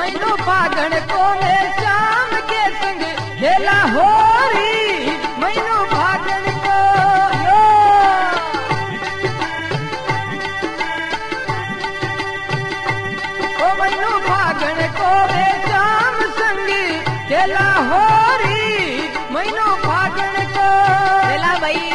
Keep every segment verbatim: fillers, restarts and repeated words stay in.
मैनू फागण को मैं श्याम के संग खेला होरी मैनू फागण को यो ओ मैनू फागण को मैं श्याम संग खेला होरी मैनू फागण को खेला भाई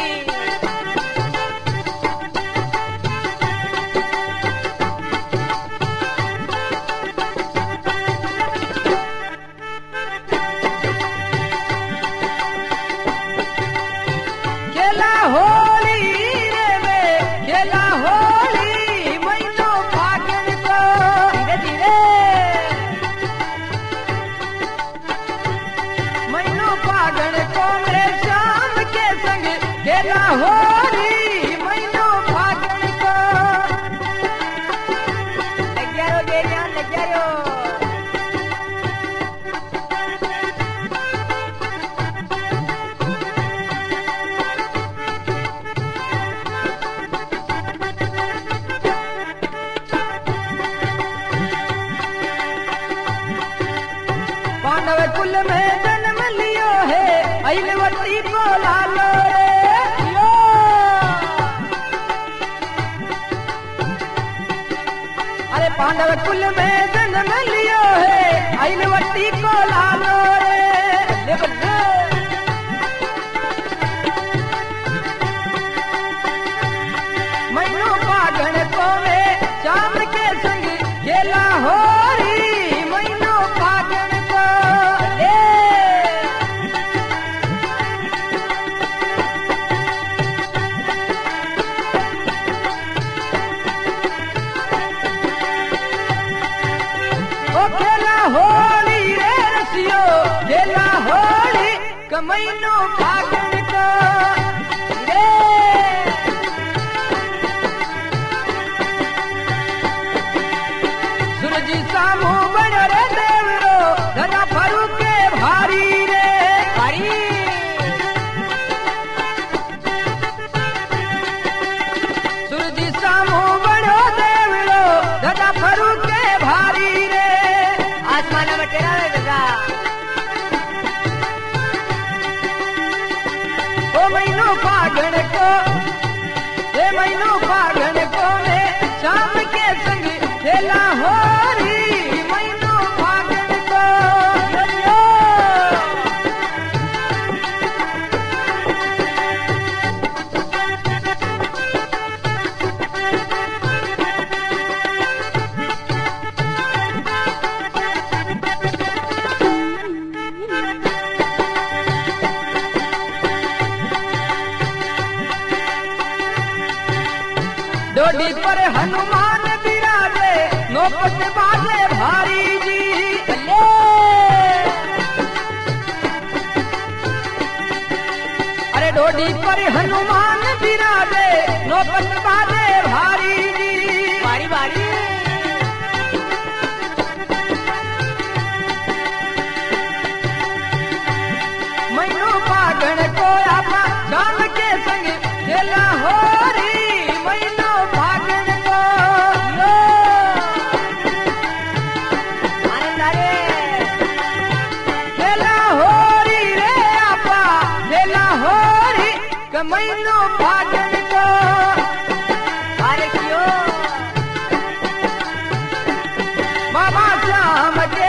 खेला होरी मैनू फागण को ग्यारह देरियां ग्यारह पांडव कुल में जन्म लियो है अइलवती को लालो पांडव कुल में जन्म लियो है अइलवती को लालो रे मैनू फागण को वे श्याम के संग खेला होरी मैनू फागण को खेला होली रे रसियो खेला होली कमैनो फागण को रे सूरज सामू बड़ रे देवरो धरा फरू के भारी रे भारी सूरज सामू बड़ो देवरो धरा फरू के भारी आसमान में तेरा दादा ओ मैनू फागण को ए मैनू फागण को मैं श्याम के संग खेला होरी मैनू फागण को डोडी पर हनुमान बिराजे नौपत बाजे भारी जी अरे डोडी पर हनुमान बिराजे नौपत बाजे भारी जी भारी भारी मैनू फागण को आपा श्याम के संग खेला होरी मैनू फागण को खेला होरी रे आपा खेला होरी कमैनो फागण को अरे क्यों बाबा श्याम के